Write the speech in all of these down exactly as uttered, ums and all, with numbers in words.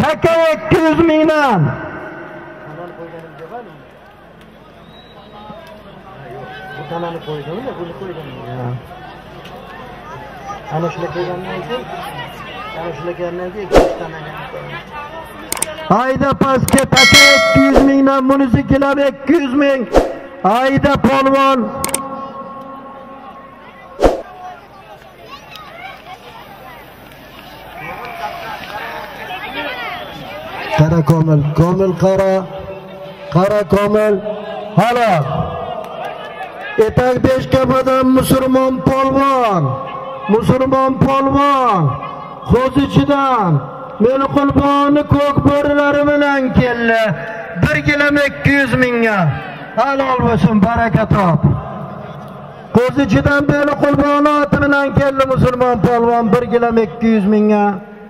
taka ikki yuz mingdan. Bu tanani qo'ydimmi? Buni qo'ydim. Ana shuni qo'ygandan keyin, ana shuni kelgandan keyin ikki tanaga qo'ydim. Ayda pastga taka ikki yuz mingdan, bunisi kelib ikki yuz ming. Ayda polvon. Qara Komil, Komil qara. Qara Komil. Halol. Etak beshkapadan musulmon polvon. Musulmon polvon. Qo'zichidan meni qurboni ko'k bo'rilari bilan keldi. bir gilam ikki yuz mingga. Halol bo'lsin, baraka top. Qo'zichidan meni qurboni oti bilan keldi musulmon polvon bir gilam ikki yuz mingga.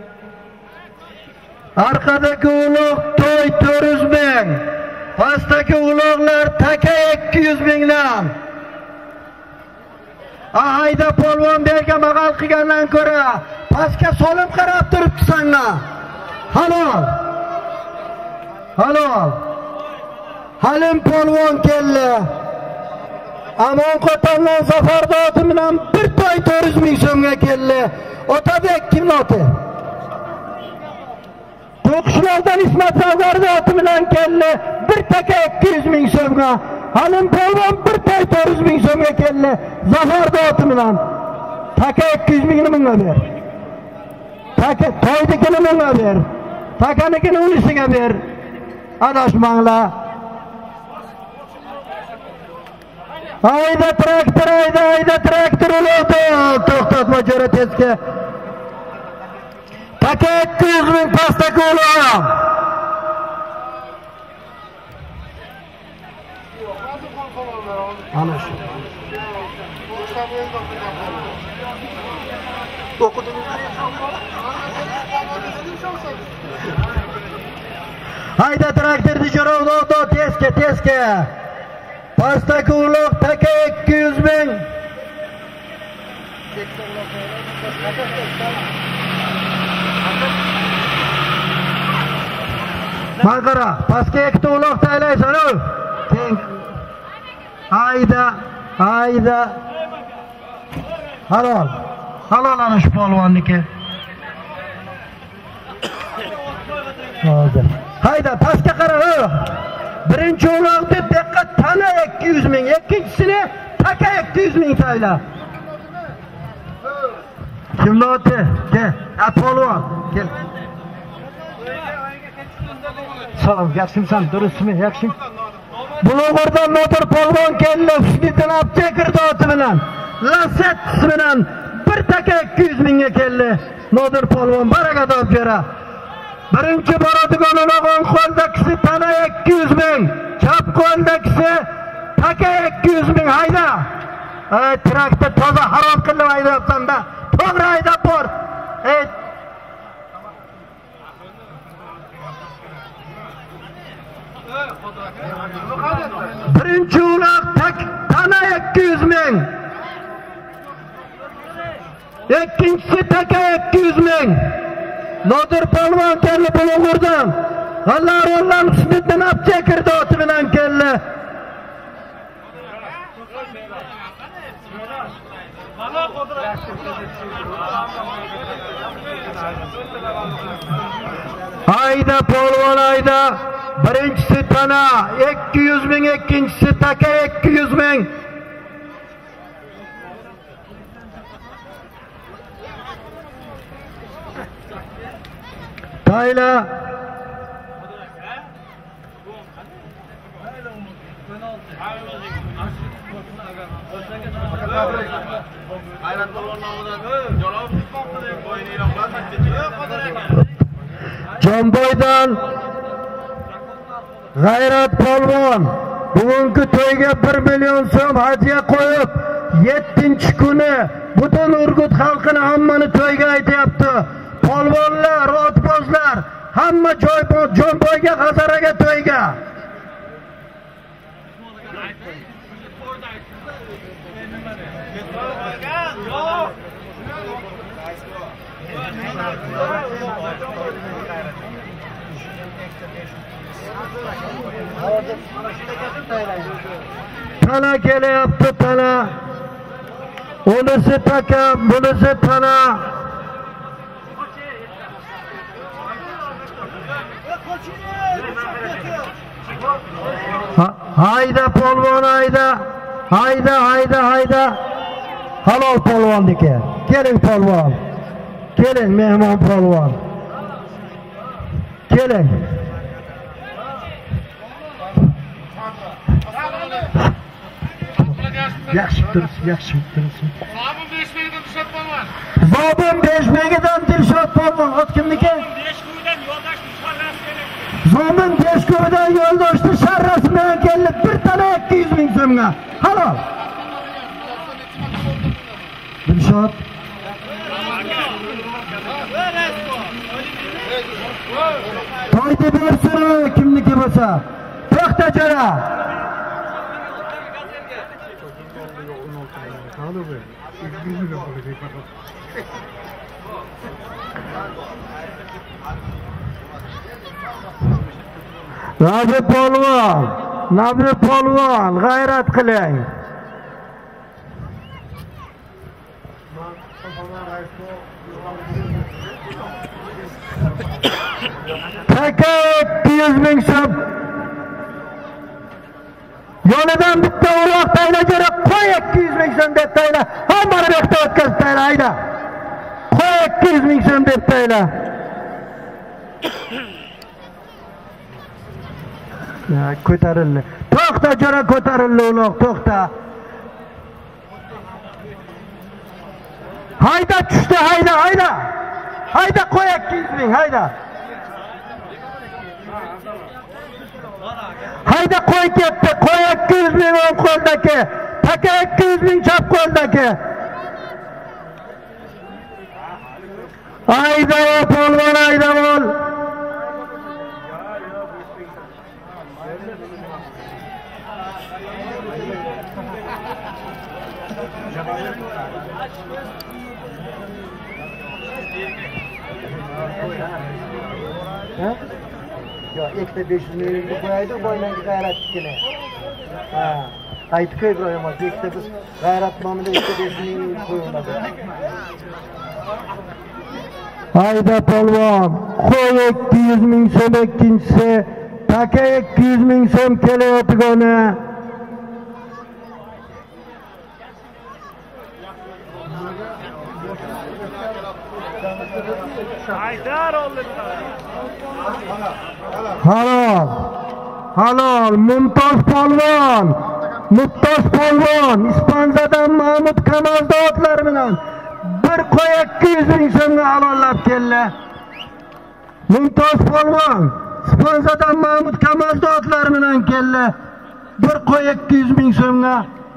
Arkadagi ulug' to'y to'rt yuz ming. Pastdagi ulug'lar taka ikki yuz mingdan. Ayda polvon berga maqal qilgandan ko'ra pastga solim qarab turibdi senga. Halol. Halol. Halim polvon keldi. Amon Qo'tondan safarda oti bilan bir to'y to'rt yuz ming so'mga keldi. Otabek kimni oti? To'qishlardan Ismat Zavgarda oti bilan keldi. Bir taka ikki yuz ming so'mga. Halim polvon bir to'y to'rt yuz ming so'mga keldi. Zafarda oti bilan. Taka ikki yuz mingni menga ber. Taka to'ydikini menga ber. Takanikini unisiga ber. Adashmanglar. Ayda traktor, ayda, ayda traktor oldu. To'xtatma jo'ra tezga. Taka ikki yuz ming pastdagi ulug'. Ana shu. Hayda traktorni jo'ra oldu. Tezga, tezga. Pastdagi ulug' taka ikki yuz ming. Maqara, pastga ikkita ulug' taylaysan u. Teng. Ayda, ayda. Halol. Halol ana shu polvonniki. Hozir. Hayda, pastga qara u. Birinchi ulug'ni diqqat tana ikki yuz ming, ikkinchisini taka ikki yuz ming tayla. Kimni oti? Kel, polvon, kel. Salom, yaxshimisan? Durustmi? Yaxshim. Bulug'urdan motor polvon keldi, Husniddin Abcha kirdi oti bilan. Laset bilan bir taka ikki yuz mingga keldi. Nodir polvon baraka top bera. Birinchi boradigan o'ng qo'ldagisi tana ikki yuz ming, chap qo'ldagisi taka ikki yuz ming. Hayda. Ey, traktor toza harom qilib haydayapsan-da. To'g'ri haydab bor. Ey, birinchi uloq tak tana ikki yuz ming. Ikkinchisi taka ikki yuz ming. Nodir polvon keldi Bulug'urdan. Allah rollan Husniddin Abcha kirdi oti bilan keldi. Ayda polvon ayda. Birinchisi tana ikki yuz ming, ikkinchisi taka ikki yuz ming. Tayla. Jonboydan G'ayrat polvon bugungi to'yga bir million so'm hadya qo'yib, yettinchi kuni butun Urgut xalqini hammani to'yga aytyapti. Polvonlar, otbozlar, hamma joy Jonboyga, G'azaraga to'yga. Tana kelyapti, tana. Unisi taka, bunisi tana. Hayda polvon, hayda. Hayda, hayda, hayda. Halol polvonniki. Keling polvon. Keling mehmon polvon. Keling. Yaxshi turibsiz, yaxshi turibsiz. Zobim Beshbegidan Dilshod polvon. Zobim Beshbegidan Dilshod polvon. Ot kimniki? Beshko'dan yo'ldosh sharrasi kerak. Zobim Beshko'dan yo'ldoshni sharrasi bilan kelib bir tana ikki yuz ming so'mga. Halol. Dilshod. To'yda bersin kimniki bo'lsa. To'xta jara. Nabri polvon, Nabri polvon, g'ayrat qiling. Taka ikki yuz ming so'm. Yonidan bitta uloq tayla jara qo'y ikki yuz ming so'm deb tayla. Hammani bu yoqqa o'tkazib tayla, hayda. Qo'y ikki yuz ming so'm deb tayla. Ya ko'tarildi. To'xta jara, ko'tarildi uloq, to'xta. Hayda tushdi, hayda, hayda. Hayda qo'y ikki yuz ming, hayda. Hayda qo'y ketdi, qo'y ikki yuz ming o'ng qo'ldagi, taka ikki yuz ming chap qo'ldagi. Hayda polvon, hayda bo'l. Yo, ikkita besh yuz mingni qo'yaydi, boylarga g'ayrat kerak. Ha, aytib Ibrohim aka, ikkita biz g'ayrat nomida ikkita besh yuz ming qo'yiladi. Hayda polvon, qo'y ikki yuz ming so'm, ikkinchisi taka ikki yuz ming so'm kelayotgani. Haydar oldida. Halol. Halol, Mumtoz polvon. Mumtoz polvon Ispanzadan Mahmud Kamazda otlari bilan bir qo'y ikki yuz ming so'mga halollab keldi. Mumtoz polvon Ispanzadan Mahmud Kamazda otlari bilan keldi. bir qo'y ikki yuz ming so'mga.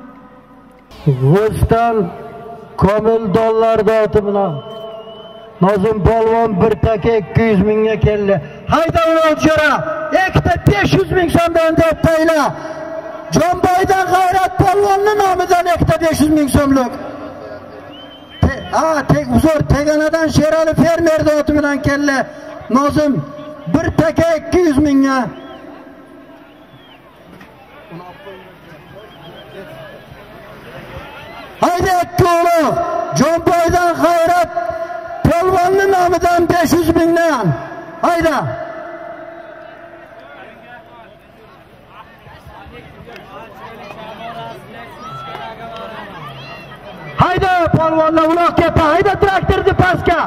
G'ustan Komil dollarda oti bilan Nozim polvon bir taka ikki yuz mingga keldi. Hayda o'lchara, ikkita besh yuz ming so'mdan deb tayla. Jonboydan G'ayrat polvonning nomidan ikkita besh yuz ming so'mlik. Ha, tek uzr Teganadan Sherali fermer oti bilan keldi. Nozim bir taka ikki yuz mingga. Hayda ikki o'g'li Jonboydan G'ayrat polvonning nomidan besh yuz mingdan. Hayda. Hayda polvonlar uloq ketdi. Hayda traktorni pastga.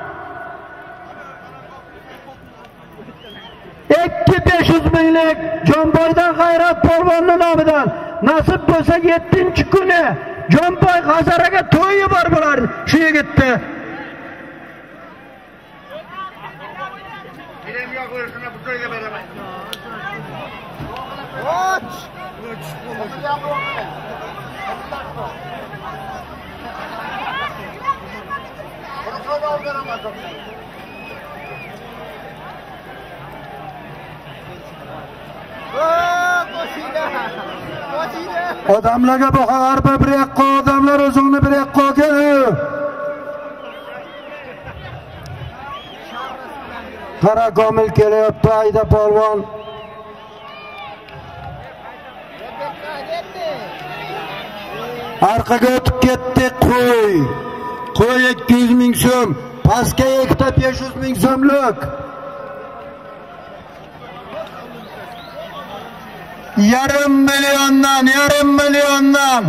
ikki besh yuz minglik Jonboydan G'ayrat polvonning nomidan nasib bo'lsa yettinchi kuni Jonboy G'azaraga to'yi bor bo'lar shu yigitni. Bilemga qo'yishini bu to'yga beraman. Och! Odamlarga bu harba bir yoqqa, odamlar o'zingni bir yoqqa kel. Qara Komil kelyapti, hayda polvon. Arqaga o'tib ketdi qo'y. Qo'y ikki yuz ming so'm, pastga ikkita besh yuz ming so'mlik. Yarim milliondan, yarim milliondan.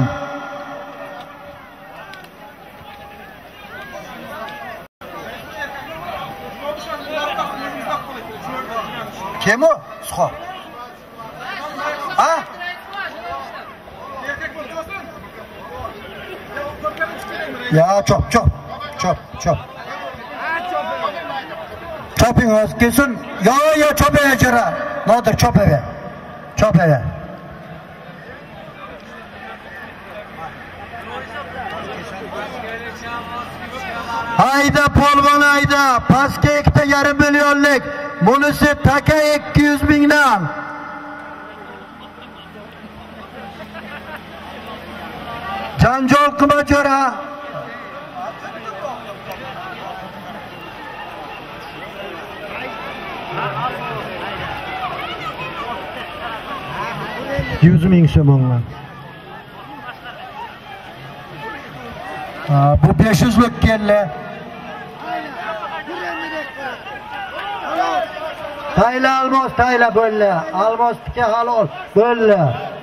Kim o? Suha. Ha? Ya çop çop. Çop çop. Çoping az kesin. Ya ya çop eve jara. Nodir çop eve. Çop eve. Hayda polvon hayda. Pastga ikkita yarim millionlik. Bunisi taka ikki yuz mingdan. Janjol qilma jo'ra. yuz ming so'm o'ngan. Ha, bu besh yuzlik keldi. Tayla almos, tayla bo'ldi. Almosniki halol bo'ldi.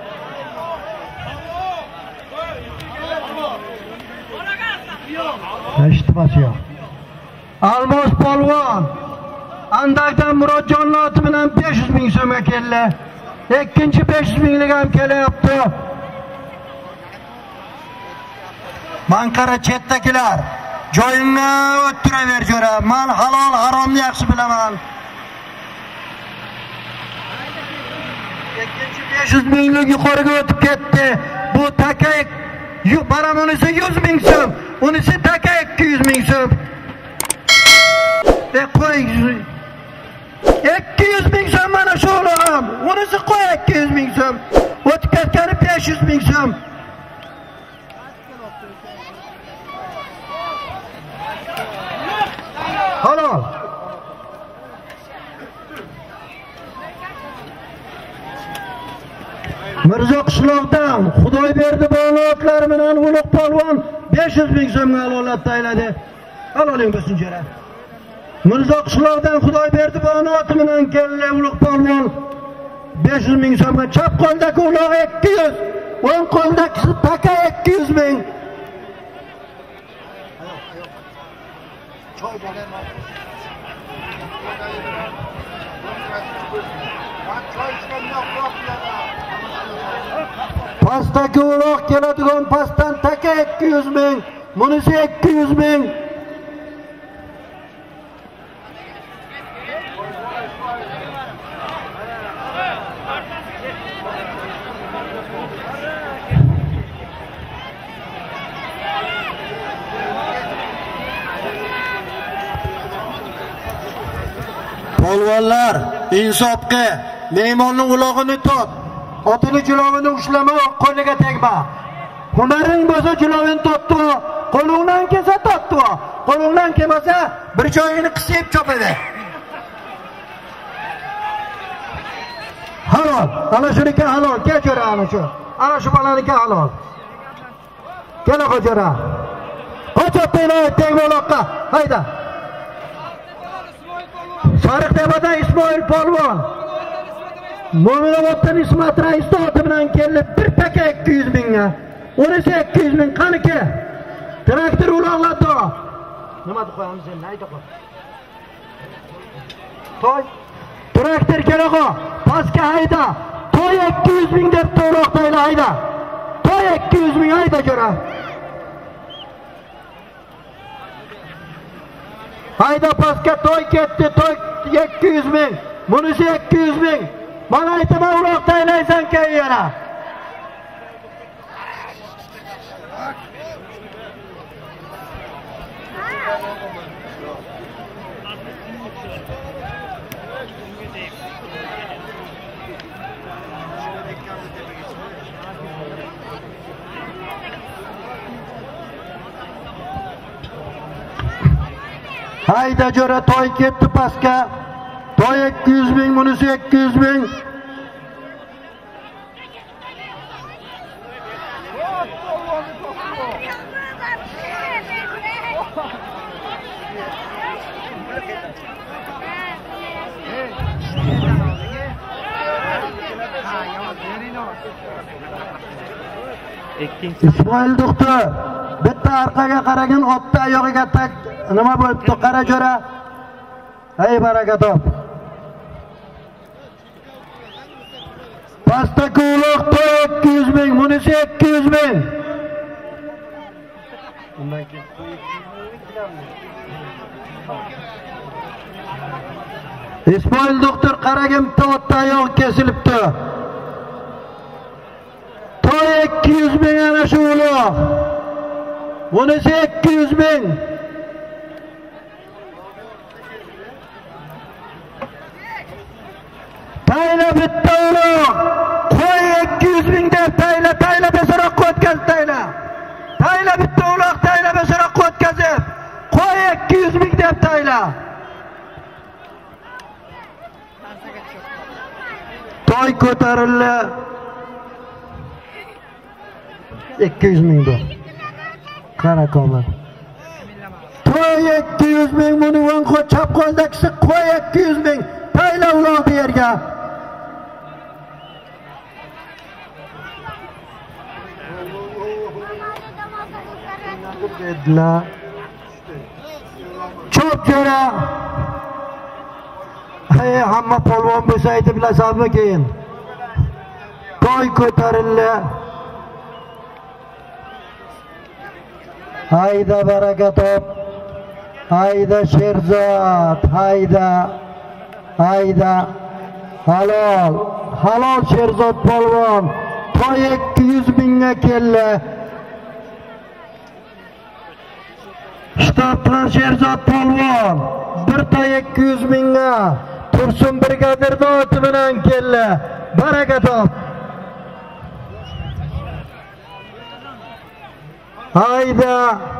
Eshitmas yo'q. Almos polvon Andaydan Murodjon oti bilan besh yuz ming so'mga keldi. Ikkinchi besh yuz minglik ham kelyapti. Manqara chetdagilar, joyingga o'tiraver jo'ra. Men halol haromni yaxshi bilaman. Ikkinchi besh yuz minglik yuqoriga o'tib ketdi. Bu taka baramunisi yuz ming so'm, unisi taka ikki yuz ming so'm. E qo'y ikki yuz ming so'm mana shu o'g'lim. Unisi qo'y ikki yuz ming so'm. O'tib ketgani besh yuz ming so'm. Halol. Mirzo qishloqdan Xudoyberdi bog'lotlar bilan Ulug' polvon besh yuz ming so'mga halolab tayladi. Haloling bo'lsin jo'ra. Mirzo qishloqdan Xudoyberdi bog'loti bilan keldi Ulug' polvon besh yuz ming so'mga. Chap qo'ldagi uloq ikki yuz, o'ng qo'ldagi taka ikki yuz ming. Choy bo'laman. Pastdagi uloq keladigan pastdan taka ikki yuz ming, bunisi ikki yuz ming. Polvonlar, insofga, mehmonning ulog'ini tot. Otini jilovini ushlama, qo'liga tegma. Hunaring bo'lsa jilovini totdi, qo'lingdan kelsa totdi. Qo'lingdan kelmasa bir joyini qisib chopadi. Halol, ana shuniki halol. Kel jo'ra ana shu. Ana shu bolaniki halol. Kel jo'ra. Qo'chotini tegma uloqqa. Hayda. Sariqtepadan Ismoil polvon Mo'minoboddan Ismat rais oti bilan keldi bir taka ikki yuz mingga. Unisi ikki yuz ming qaniki? Traktor uloqladi. Nima deb qo'yamiz endi? Ayta qo'y. Toy. Traktor kerakho. Pastga hayda. Toy ikki yuz ming deb to'roqdaylar hayda. Toy ikki yuz ming hayda jo'ra. Hayda pastga toy ketdi, toy ikki yuz ming. Bunisi ikki yuz ming. Mana aytaman uloqda aylaysan keyin yana. Hayda jo'ra toy ketdi pastga. Toy ikki yuz ming, bunisi ikki yuz ming. İsmoil doktor bitta orqaga qaragan otda oyog'iga tak nima bo'libdi qara jo'ra. Hey baraka top. Pastdagi uloq ikki yuz ming, bunisi ikki yuz ming. Undan keyin İsmoil doktor qaragan bitta otda oyog'i kesilibdi. To'y ikki yuz ming ana shu uloq. Bunisi ikki yuz ming. Tayla bitta uloq. Qo'y ikki yuz ming deb tayla, tayla besaroqqa o'tkazib tayla. Tayla bitta uloq, tayla besaroqqa o'tkazib. Qo'y ikki yuz ming deb tayla. To'y ko'tarildi. ikki yuz ming bu. Qara komil. To'y ikki yuz ming, buni o'ng qo'l chap qo'ldagisi qo'y ikki yuz ming. Tayla uloq bu yerga. Dedilar. Cho'p jo'ra. Hey, hamma polvon bo'lsa aytib bilasizmi keyin? To'y ko'tarildi. Hayda baraka top. Hayda Sherzod, hayda. Hayda. Halol. Halol Sherzod polvon. To'y ikki yuz mingga keldi. Shtabdan Sherzod polvon bir to'y ikki yuz mingga Tursun brigadir oti bilan keldi. Baraka top. Hayda.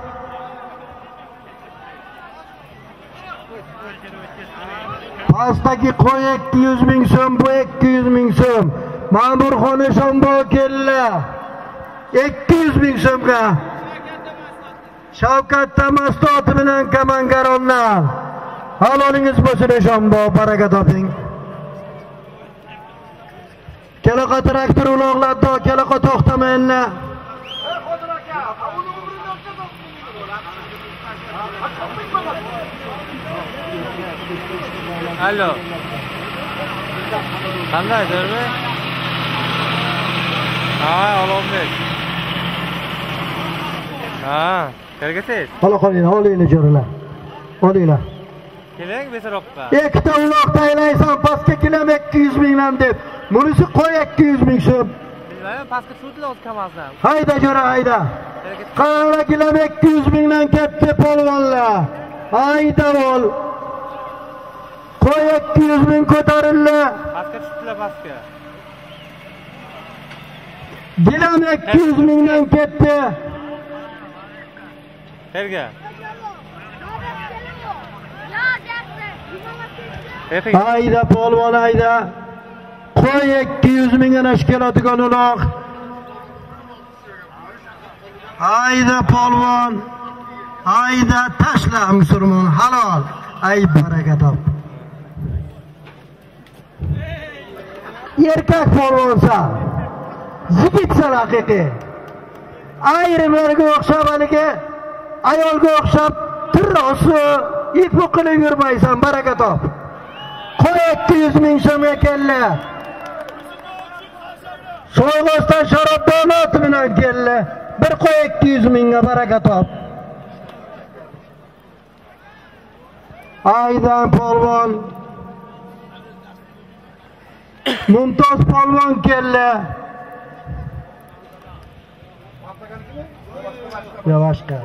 Pastdagi qo'y ikki yuz ming so'm, bu ikki yuz ming so'm. Ma'murxon Eshonboy keldi. ikki yuz ming so'mga. Shavkat Tamastoti bilan Kamangarondan. Halolingiz bo'lsin Eshonboy, baraka toping. Kelaqa traktor uloqlardi, kelaqa to'xtamayinlar. Alo. Qanday dermi? Ha, Olombek. Ha, kelgasiz. Hala qolinglar, olinglar jo'ralar. Olinglar. Keling besaroqqa. Ikkita uloq taylaysan, pastga kelam ikki yuz mingdan deb. Bunisi qo'y ikki yuz ming so'm. Bilmayman, pastga sudlar o'tkamazdan. Hayda jo'ra, hayda. Qara kelam ikki yuz mingdan ketdi polvonlar. Hayda ol. Qo'y ikki yuz ming ko'tarildi. Pastga tushdilar pastga. Gilam ikki yuz mingdan ketdi. Erga. Hayda polvon, hayda. Qo'y ikki yuz ming ana shu keladigan uloq. Hayda polvon. Hayda tashla musulmon, halol. Ay baraka top. Erkak polvonsan. Yigitsan haqiqiy. Ayrimlarga o'xshab haligi ayolga o'xshab tirrosi, ipi qilib yurmaysan, baraka top. Qo'y ikki yuz ming so'mga keldi. So'g'osdan sharob davlat bilan keldi. Bir qo'y ikki yuz mingga, baraka top. Aydan polvon. Mumtoz polvon keldi. Yavaşqa.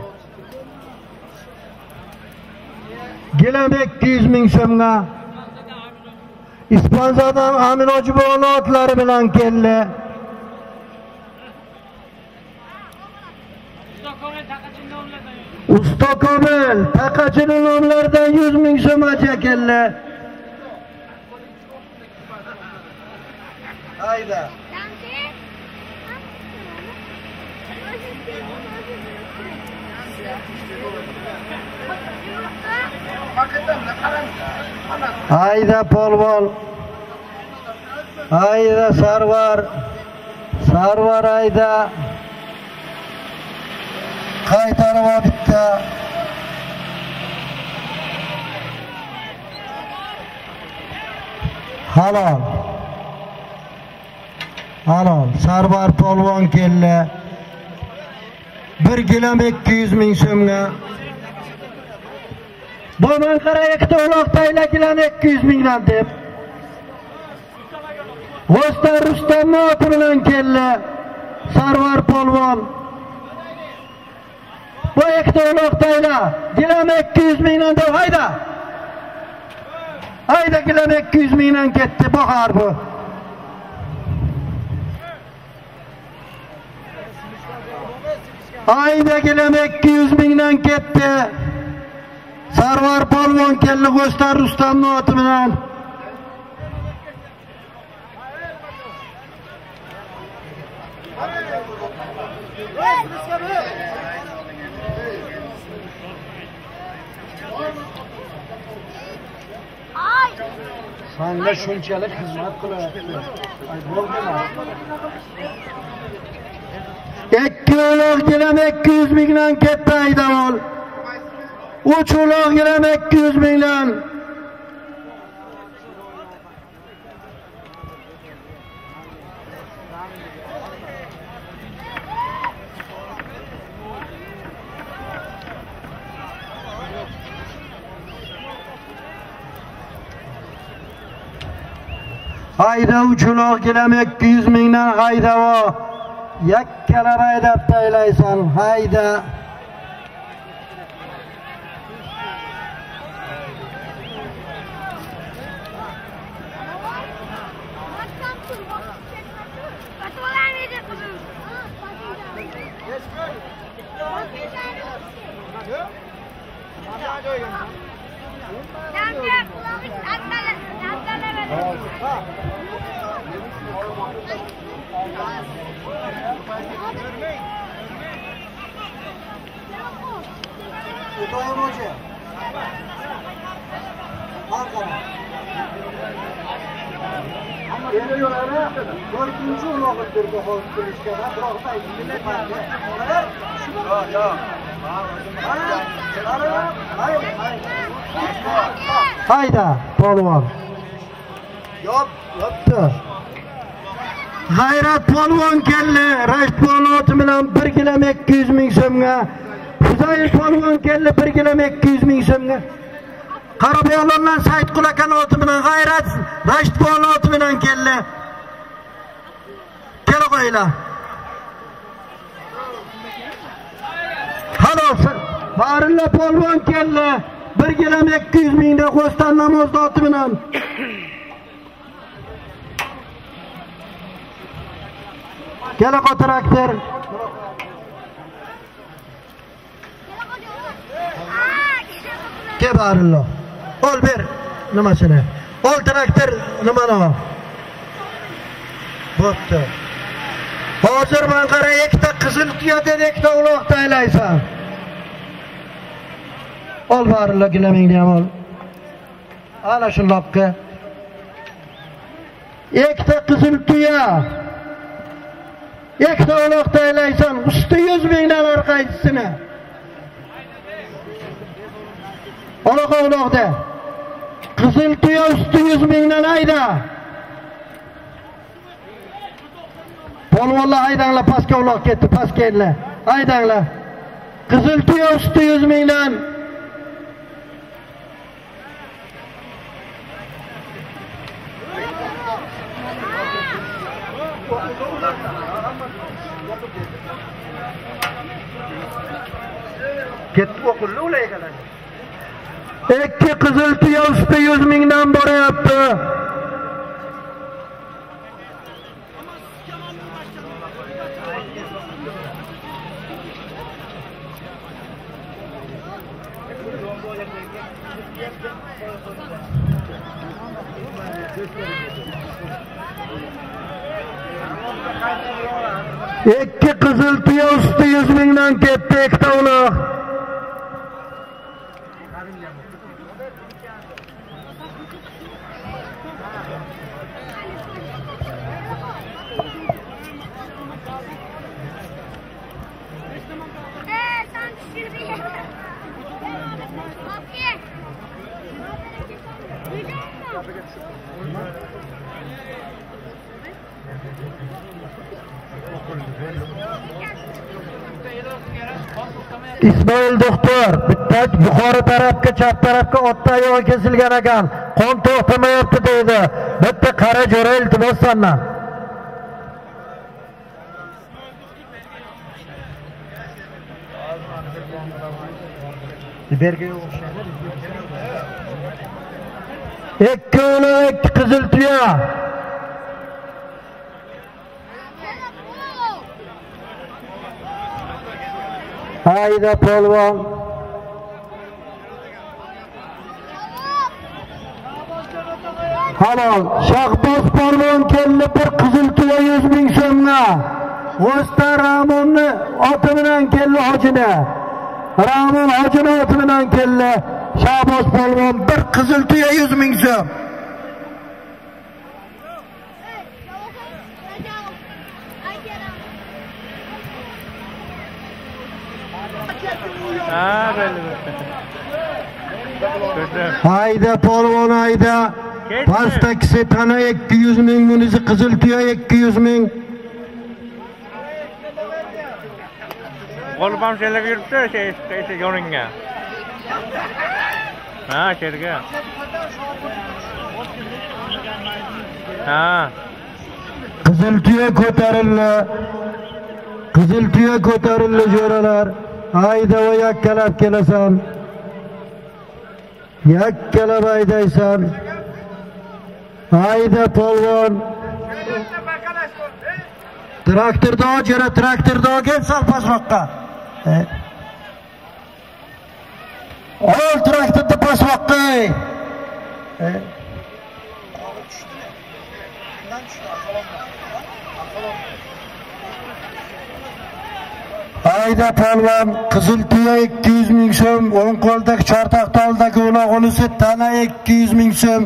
Gilam ikki yuz ming so'mga. İspanzadan Amin Hojiboyning otlari bilan keldi. Usta Komil taqachining nomlaridan yuz ming so'mgacha keldi. Hayda. Hayda polvon. Hayda Sarvar. Sarvar ayda qaytarib bitta. Halol. Halol. Sarvar polvon keldi. bir kilam ikki yuz ming so'mga. Bo'man qara ikkita uloq taylakilan ikki yuz mingdan deb. G'ostar Rustam oti bilan keldi. Sarvar polvon. Bu ikkita uloq tayla kilam ikki yuz mingdan deb hayda. Hayda kilam ikki yuz mingdan ketdi bahar bu. Hayda kilam ikki yuz mingdan ketdi. Sarvar polvon keldi G'ostar Rustam oti bilan. Senga shunchalik xizmat qilyapti. Ay bo'ldimi? ikki uloq kilam ikki yuz mingdan ketdi aydavol. uch uloq kilam ikki yuz mingdan. Hayda uch uloq kilam ikki yuz mingdan haydavo. Yakkalar haydab taylaysan, hayda. Tutoyim hoca. Bakalım. Ama böyle yolara dördüncü uloqni turdi hozirga. Biroq aytdilar. Yo'q, yo'q. Hayda, polvon. Yo'q, yo'qdi. G'ayrat polvon keldi. Rashid polvon bilan bir kilam ikki yuz ming so'mga. Huzoyir polvon keldi bir kilam ikki yuz ming so'mga. Qarabog'lardan Saidqul aka oti bilan G'ayrat Rashid polvon oti bilan keldi. Kela qo'yinglar. Xolos, Barilla polvon keldi. bir kilam ikki yuz mingda Qo'stan namoz oti bilan. Kela qo traktor. Ke Barilla. Ol ber nimasini? Ol traktor nimani ol? Bo'pti. Hozir men qara ikkita qizil tuya dedi, ikkita uloq taylaysan. Ol Barilla gilamingni ham ol. Ana shundoqqa. Ikkita qizil tuya. Ikkita uloq taylaysan, usti yuz mingdan orqaysini. Uloq uloqda. Qizil tuya usti yuz mingdan ayda. Polvonlar haydanglar, pastga uloq ketdi, pastga keldilar. Haydanglar. Qizil tuya usti yuz mingdan. Ketdi o'qildi ular ekanlar. Ikki qizil tuya usti yuz mingdan boryapti. Ikki qizil tuya usti yuz mingdan ketdi, ikkita uloq. İsmoil doktor bitta yuqori tarafga chap tarafga otda oyog'i kesilgan ekan. Qon to'xtamayapti deydi. Bitta qara jo'ra iltimos sandan. Biberga o'xshaydi. Ikki o'lik qizil tuya. Hayda polvon. Halol. Shahboz polvon keldi bir qizil tuya yuz ming so'mga. O'sta Ramonni oti bilan keldi hojini. Ramon hojini oti bilan keldi. Shahboz polvon bir qizil tuya yuz ming so'm. Ha, belli. Hayda polvon hayda. Pastakisi tana ikki yuz ming, bunisi qizil tuya ikki yuz ming. Qo'lbam shelab yuribdi, şey, şey yo'ringa. Ha, sherga. Ha. Qizil tuya ko'tarildi. Qizil tuya ko'tarildi jo'ralar. Hayda va yakkalab kelasan. Yakkalab haydaysan. Hayda polvon. Traktorda jo'ra, traktorda gel sal pasroqqa. Ol traktorda pasroqqa. Hayda polvon, qizil tuya ikki yuz ming so'm, o'ng qo'ldagi chortoqda oldagi uloq unisi tana ikki yuz ming so'm.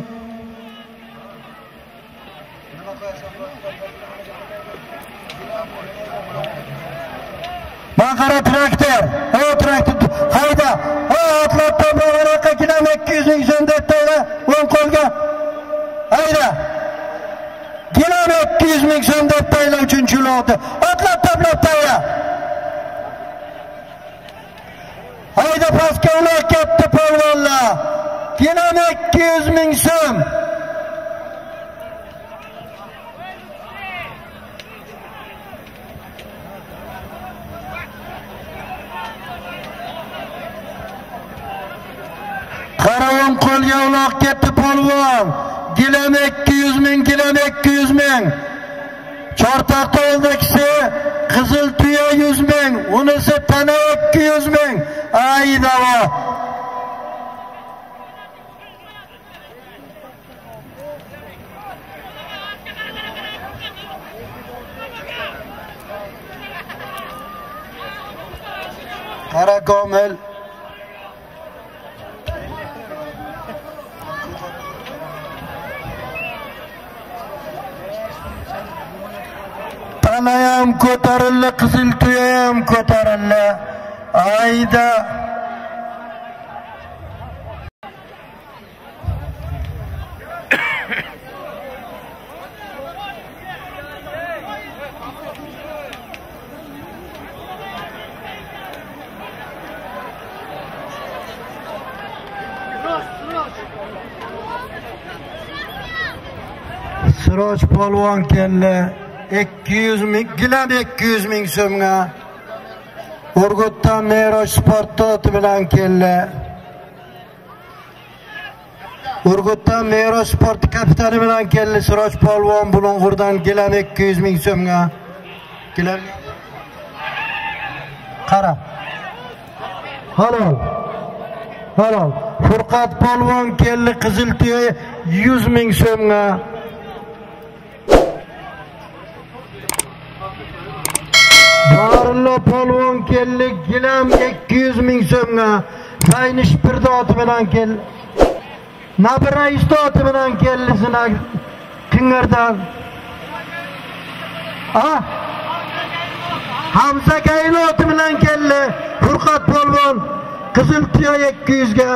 Maqara traktor, o traktor, hayda, o otlab to'g'riroqqa kinam ikki yuz ming so'm deb to'g'ri, o'ng qo'lga. Hayda. Kinam ikki yuz ming so'm deb tayla uchinchi uloqda. Otlab to'g'rib tayla. Hayda pastga uloq ketdi polvonlar. Kinam ikki yuz ming so'm. Qaravon qo'lga uloq ketdi polvon. Gilam ikki yuz ming, gilam ikki yuz ming. Chortoqda oldakisi qizil tuya yuz ming, unisi tana ikki yuz ming. Ayda va. Qara Komil. Tanayam ko'tarildi, qizil tuyayam ko'tarildi. Ayda. Siroj polvon keldi. ikki yuz ming, gilam ikki yuz ming so'mga. Urgutdan Meroj sport oti bilan keldi. Urgutdan Meroj sport kapitani bilan keldi. Siroj polvon Bulung'urdan gilam ikki yuz ming so'mga. Gilam. Qara. Halol. Halol. Furqat polvon keldi, qizil tuya yuz ming so'mga. Barlo polvon keldi, gilam ikki yuz ming so'mga. Saynish birda oti bilan keldi. Nabira oti bilan keldi sinak Kingardan. Ah. Hamza Gaylo oti bilan keldi. Furqat polvon Qizil tuya ikki yuz ga.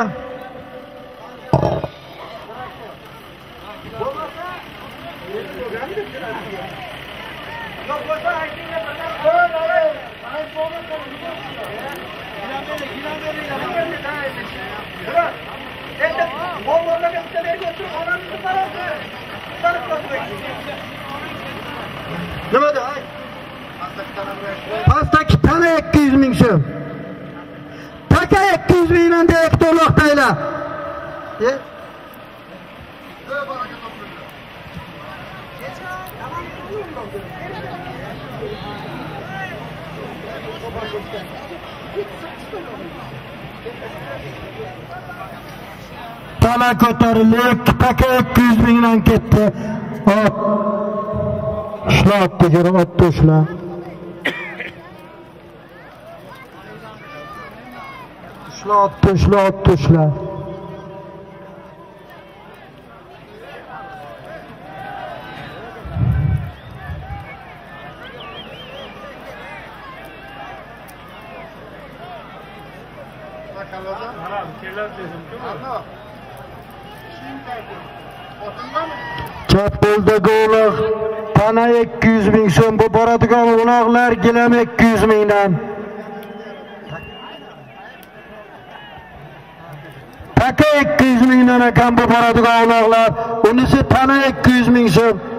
Nima da? Pastaki tana ikki yuz ming so'm. Taka ikki yuz mingdan da ikki to'liqdaylar. E? Tana ko'tarilib, taka ikki yuz mingdan ketdi. Hop. Shlab tegirib otdi shular. Shlab, shlab, shlab. Chap bo'ldi go'liq. Tana ikki yuz ming so'm, bu boradigan uloqlar gilam ikki yuz mingdan. Taka ikki yuz mingdan ekan bu boradigan uloqlar. Unisi tana ikki yuz ming so'm.